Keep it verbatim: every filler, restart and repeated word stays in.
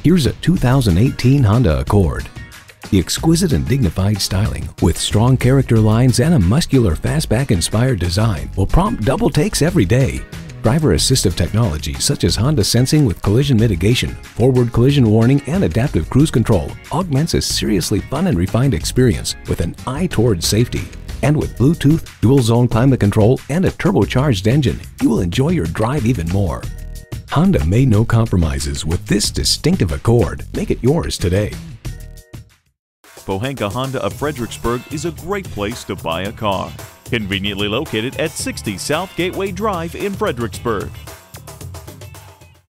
Here's a two thousand eighteen Honda Accord. The exquisite and dignified styling, with strong character lines and a muscular fastback-inspired design, will prompt double takes every day. Driver assistive technology such as Honda Sensing with collision mitigation, forward collision warning, and adaptive cruise control augments a seriously fun and refined experience with an eye towards safety. And with Bluetooth, dual-zone climate control, and a turbocharged engine, you will enjoy your drive even more. Honda made no compromises with this distinctive Accord. Make it yours today. Pohanka Honda of Fredericksburg is a great place to buy a car. Conveniently located at sixty South Gateway Drive in Fredericksburg.